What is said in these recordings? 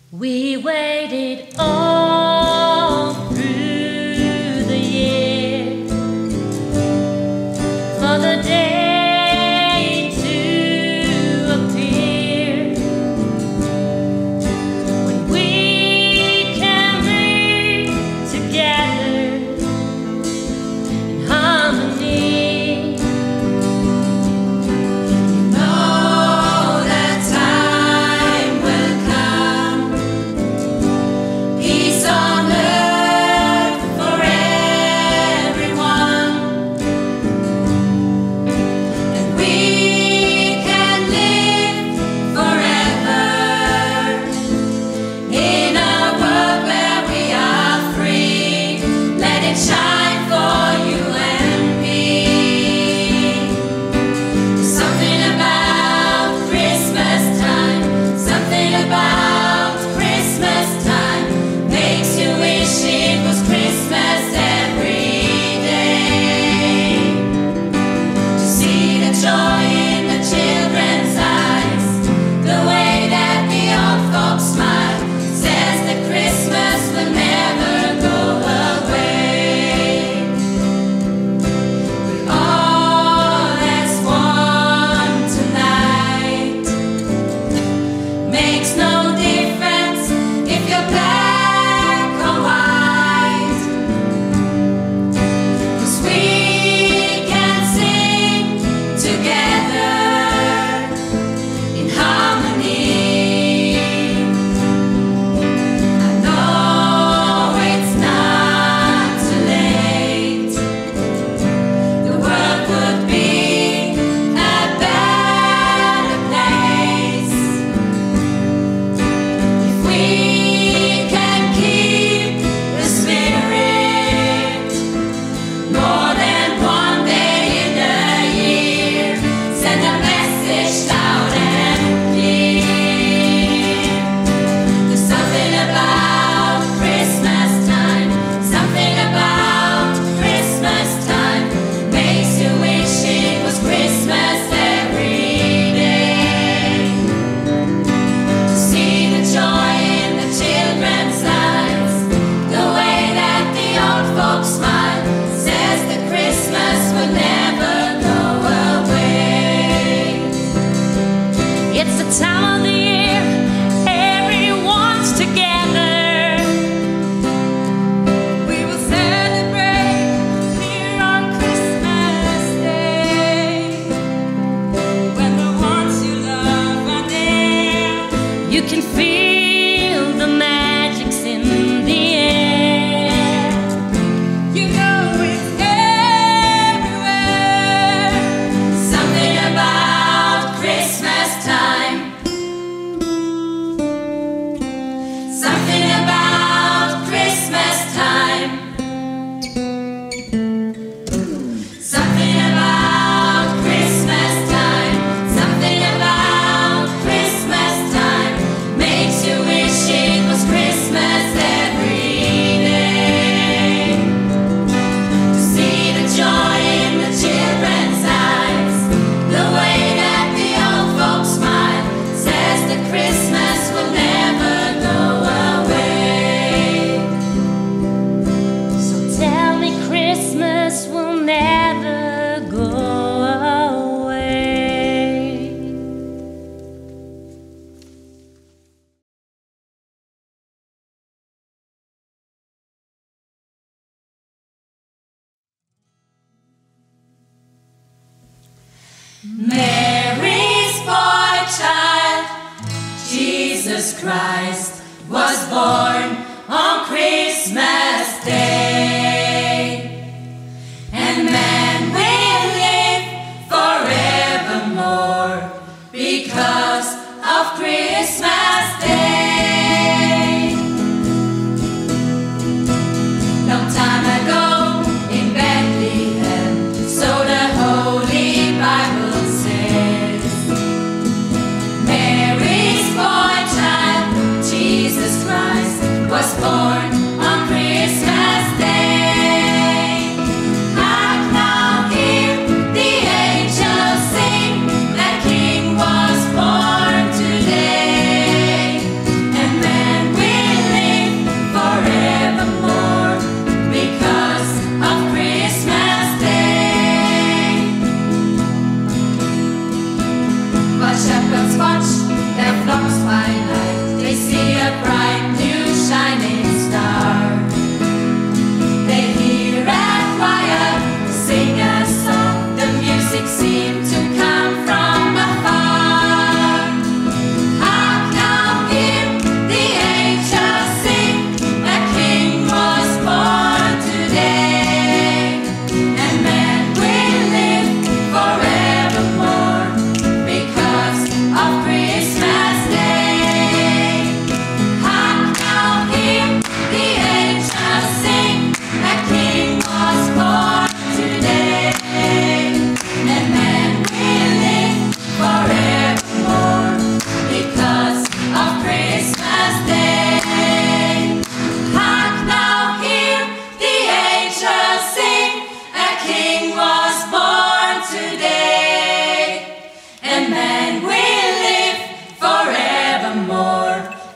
We waited all through the year for the day to appear when we can be together in harmony. You know that time will come, peace on earth for everyone, and we can live forever in a world where we are free. Let it shine for you and me. Something about Christmas time, something about Christmas time makes you wish it was Christmas every day. To see the joy in the children's eyes, the way that the old folks smile, says that Christmas will never go away. We're all as one tonight. Makes no difference if you're black or white, 'cause we can sing together in harmony. I know it's not too late. The world would be a better place if we can keep the spirit more than one day in the year. Send a message loud and clear. There's something about Christmas time, something about Christmas time makes you wish it was Christmas every day. To see the joy in the children's eyes, the way that the old folks smile, says that Christmas will never go away. It's the time of the year everyone's together. We will celebrate here on Christmas Day, when the ones you love are there. You can feel the magic's in the air. You know it's everywhere. Something about Christmas time, something about Christmas time, something about Christmas time, something about Christmas time makes you wish it was Christmas every day. To see the joy in the children's eyes, the way that the old folks smile, says that Christmas will never go away. So tell me Christmas will never go away. Mary's boy child, Jesus Christ, was born on Christmas Day, and man will live forevermore because of Christmas Day. Long time ago in Bethlehem, so the Holy Bible says, Mary's boy child, Jesus Christ, was born on Christmas Day.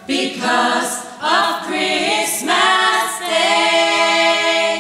because of Christmas Day.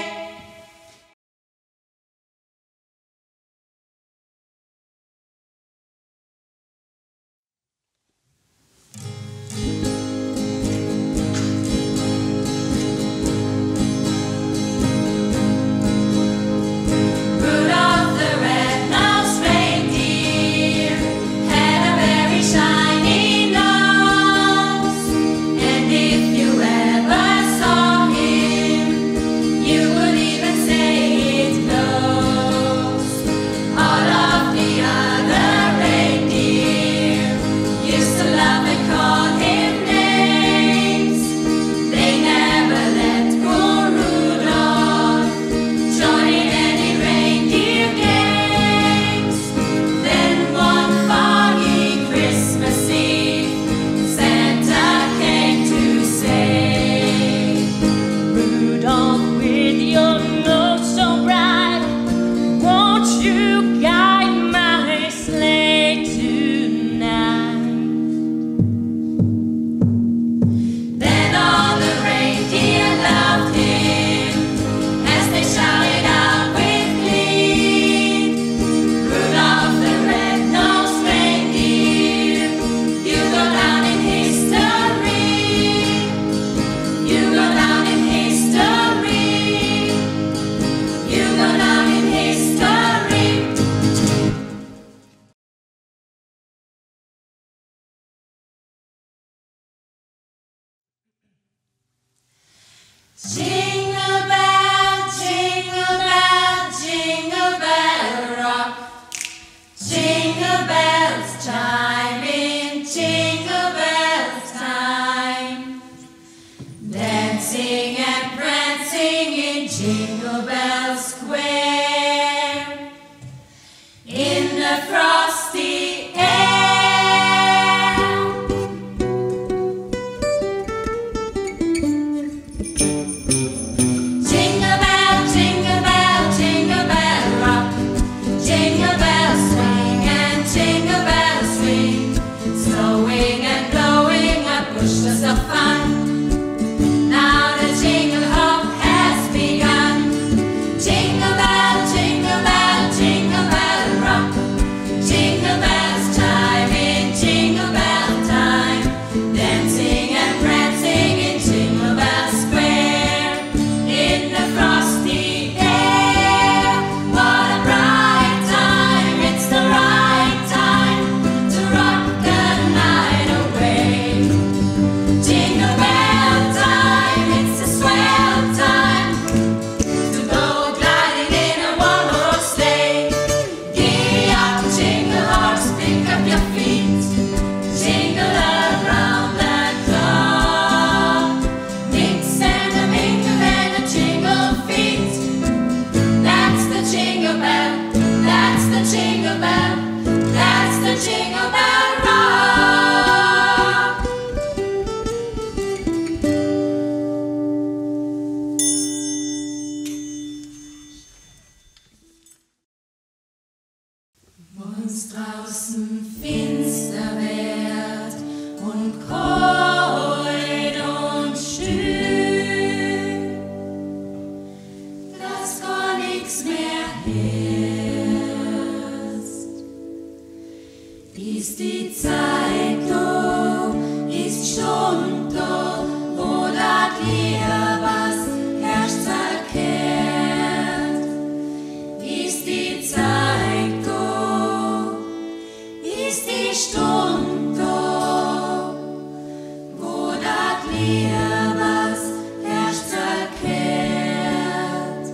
Rudolph the red-nosed reindeer had a very shiny nose, and if you ever saw him, you would even say it glows. All of the other reindeer used to love and call him names. They never let go Rudolph joining any reindeer games. Then one foggy Christmas Eve, Santa came to say, Rudolph, with your nose so bright, won't you guide my sleigh tonight? then all the reindeer loved him as they shouted out with glee. Rudolph the red-nosed reindeer, you go down in history. You go down in history. You go down in history. Jingle bell, jingle bell, jingle bell rock. Jingle bells chime in jingle bell time. Dancing and prancing in Jingle Bell Square. In the frosty air. Jingle bell, jingle bell, jingle bell rock. Jingle bells swing and jingle bells swing. Snowing and blowing up bushes of fun. Now the jingle hop has begun. Jingle bell, jingle bell, jingle bell rock. Jingle bells chime in jingle bell time. Dancing and prancing in Jingle Bell Square. In the frosty air. What a bright time, it's the right time to rock the night away. Jingle bell time, it's a swell time to go gliding in a one-horse sleigh. Giddy up, jingle horse, pick up your feet. Jingle around the clock. Mix and a mingle and a jingle feet. That's the jingle bell, that's the jingle bell, that's the jingle bell rock. Wo's draußen finster wird und kalt und schön, dass gar nix mehr ist, ist die Zeit da, ist schon da, wo das Lied was herrscht erkehrt. Ist die Zeit da, ist die Stunde da, wo das Lied was herrscht erkehrt.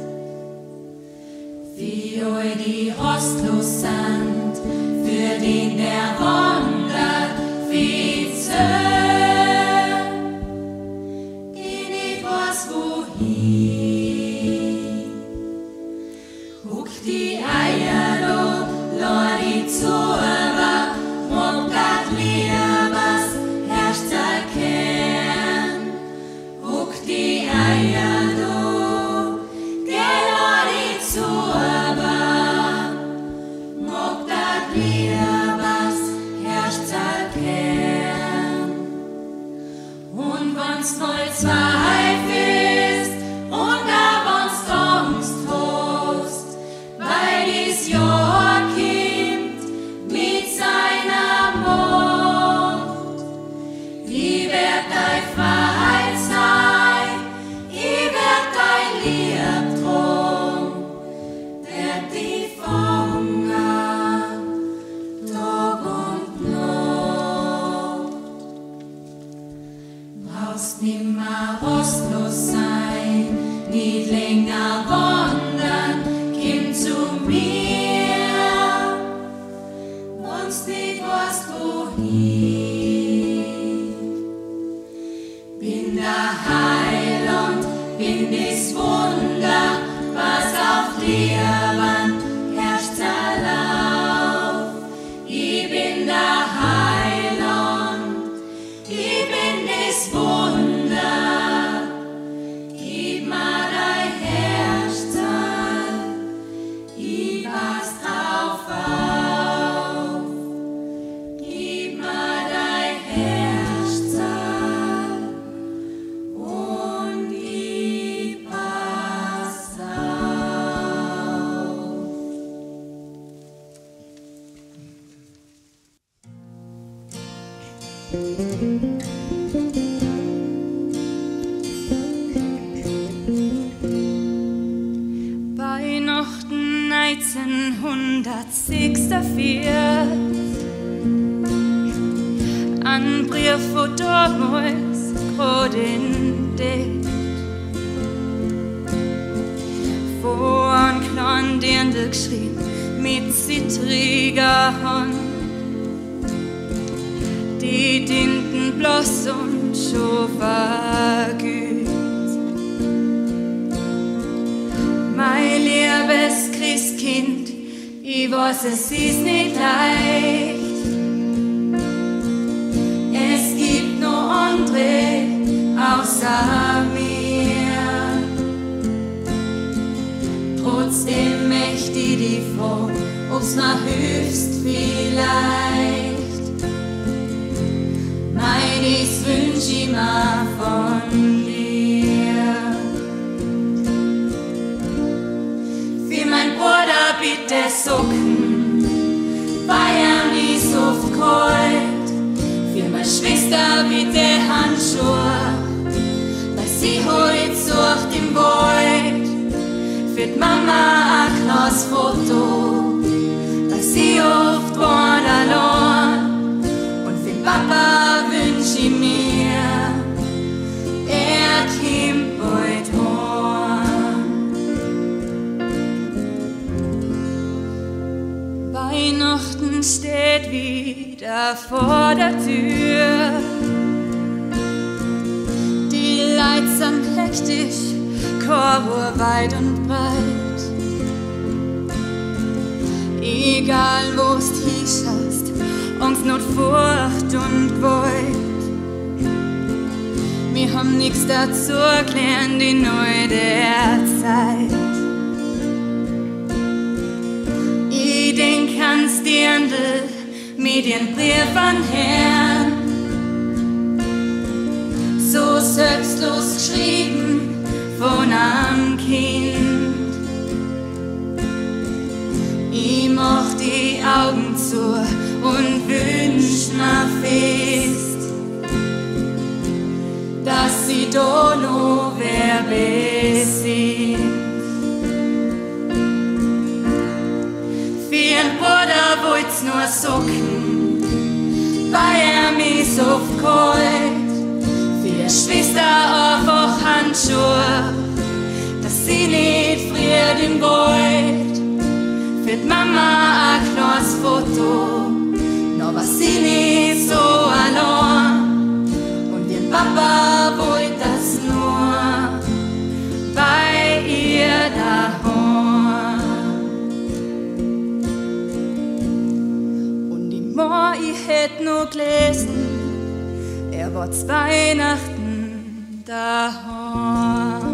Wie euch die rostlos sind, für den der wandert, wie geh nicht was wohin. Huck die Eier da, lad die Zuhörer, und das Lied was herrscht erkennt. wann's mal zweifelst und da wann's Angst hast, weil dies Jahr kommt mit seiner Macht. Ich werd dein Freiheit sein, ich werd dein Lieb drum, werd die fangen, Tag und Nacht. Brauchst nimmer rastlos sein, nicht länger wandern, komm zu mir, wenn's nicht weißt, wohin. Bin der Heiland, bin das Wunder, was auf Leben herrscht Zerlauf. Ich bin der Heiland, ich bin das Wunder, gib mir dein Herzteil, ich pass drauf auf. Gib mir dein Herzteil und ich pass auf. Weihnachten 1906 ein Brief von damals grad entdeckt. Vor ein kleinen Dirndl geschrieben mit zittriger Hand. Die Tinten bloß und schon vergüht. Mein liebes Christkind, ich weiß, es ist nicht leicht. Es gibt noch andere außer mir. Trotzdem möchte ich dich fragen, ob's mir hilfst vielleicht. Meines wünsch ich mir von dir. Für mein Bruder bitte Socken, weil er mich so oft kalt. Für meine Schwester bitte Handschuhe, weil sie heut sucht im Wald. Für die Mama ein kleines Foto, weil sie oft wohnt allein. Und für Papa wünsch ich mir, er kommt bald heim. Weihnachten steht wieder vor der Tür. Die Leute sind hektisch, Chor weit und breit. Egal wo's hinschaust, Angst, Not, Furcht und Gewalt. Wir haben nichts dazu gelernt in all der Zeit. Ich denk ans Dirndl mit ihren Brief an Herrn, so selbstlos geschrieben von einem Kind. Ich mach die Augen zu und wünsch mir fest, dass sie da noch wer besinnt. Für einen Bruder wollt's nur Socken, weil er mich so oft kalt. Für die Schwester einfach Handschuhe, dass sie nicht friert im Wald. Für die Mama ein kleines Foto, noch war sie nicht so allein. Und ihr Papa wollte das nur bei ihr daheim. Und die Mama, ich hätt nur gelesen, er war zu Weihnachten daheim.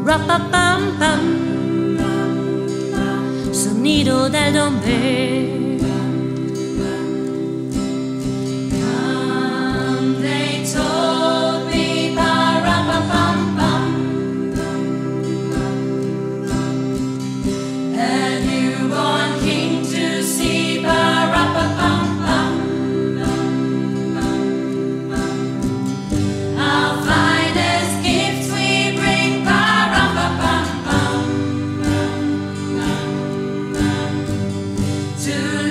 Ra-pa-pam-pam, sonido del dombe. They told me pa-ra-pa-pam-pam, a newborn king to see, pa-ra-pa-pam-pam. Our finest gifts we bring, pa-ra-pa-pam-pam, to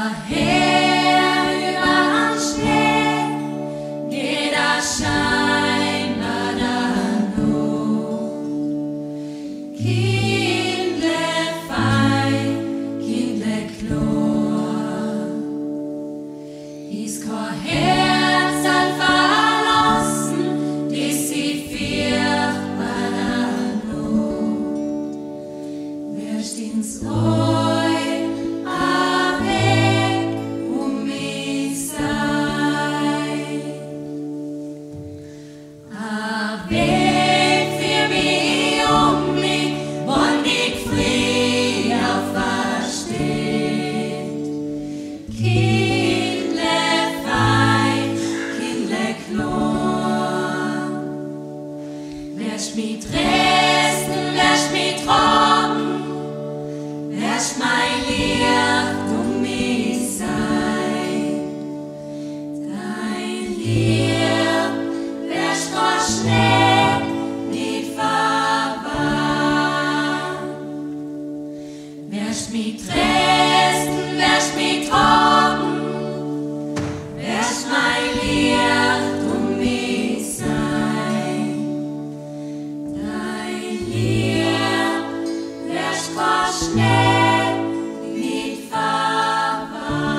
war her über Schnee, jeder Schein war da nur. Kindle fein, kindle klar, ist kein Herz all verlassen, die sie furchtbar da nur. Wer steht's mit Dresden, wärst mit Rocken, wärst mein Licht mich sein. Dein Licht wärst vor Schnee nicht verwandt. Wärst mit Dresden, wärst mit Rocken, wärst mein Licht mich sein. Schnee nicht verwandt.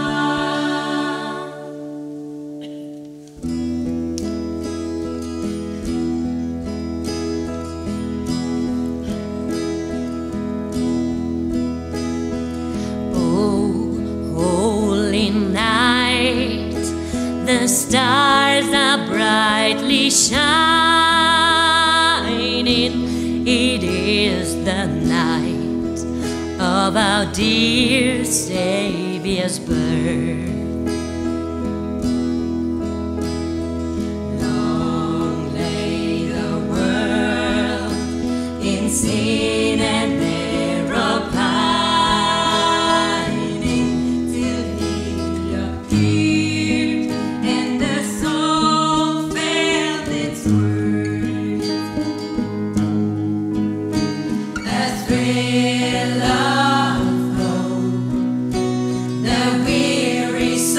Oh, holy night, the stars are brightly shining. It is the night of our dear Saviour's birth. Long lay the world in sin and error pining, till He appeared and the soul felt its worth. A thrill of hope, the weary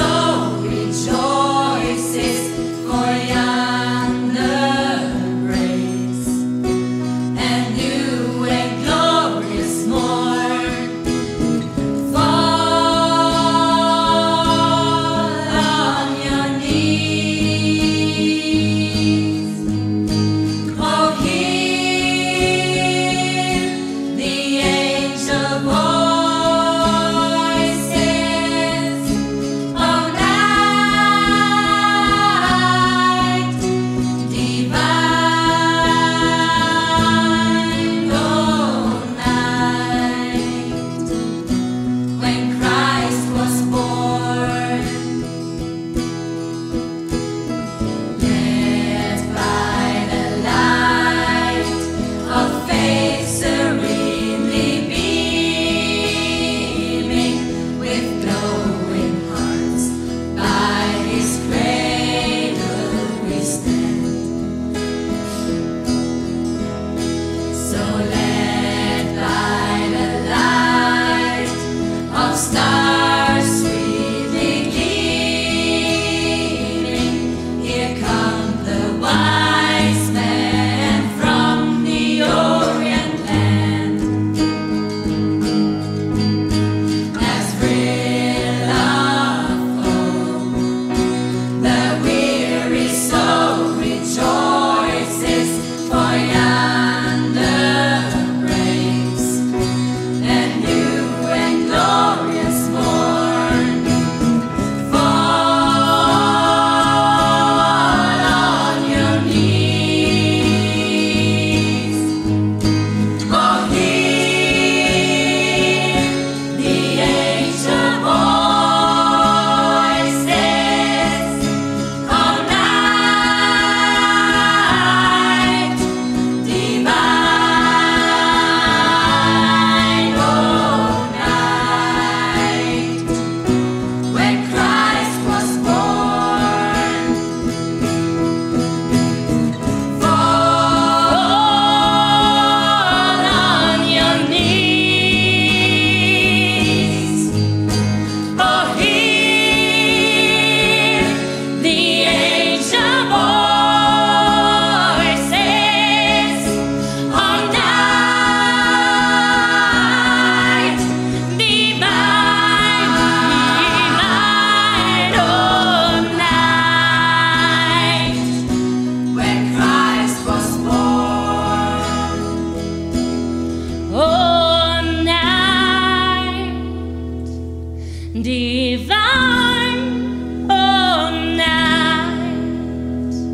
divine, oh night,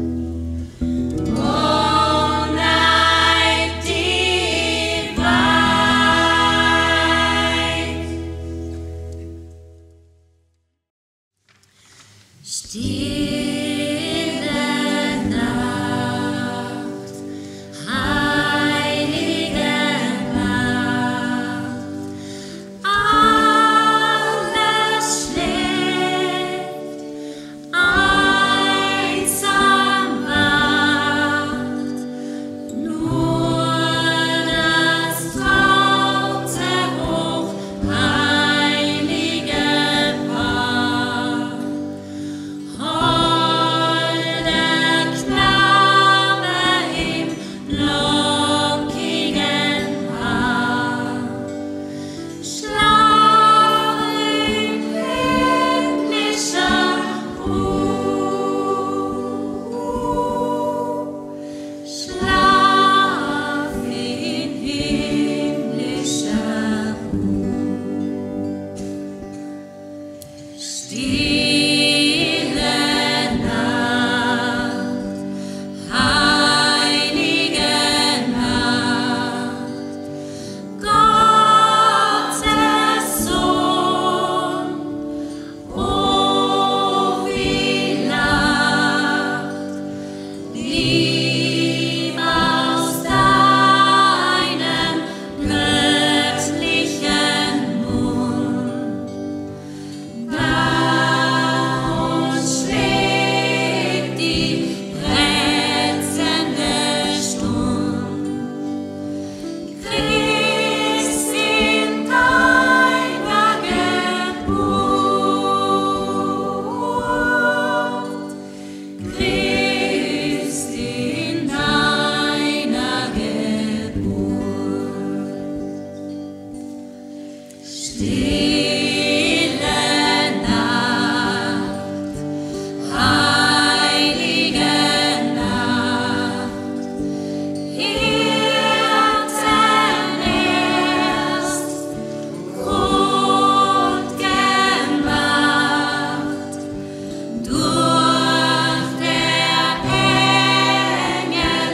divine. Stille Nacht, heilige Nacht, alles schläft, einsam wacht, nur das traute hochheilige Paar. Holder Knabe im lockigen Haar, schlaf in himmlischer Ruhe, schlaf in himmlischer Ruhe. Stille Nacht, heilige Nacht, Gottes Sohn, oh wie lacht, lieb aus deinem göttlichen Mund. Da uns schlägt die brenzende Stund. Christ in deiner Geburt, Christ in deiner Geburt. Stille Nacht, heilige Nacht, Hirten erst Grund gemacht, durch der Engel,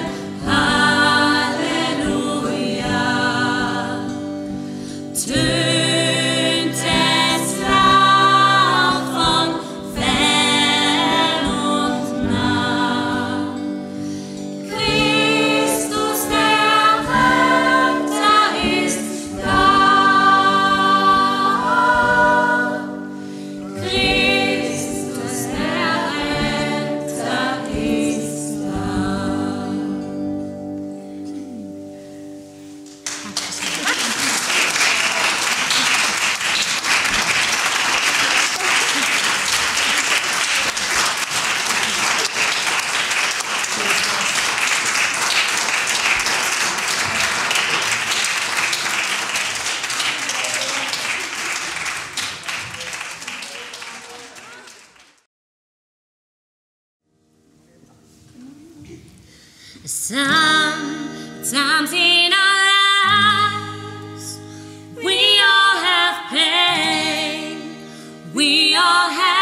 Halleluja, tönt es laut von fern und nah. Christus der Retter ist da. Christus der Retter ist da. Sometimes in our lives we all have pain, we all have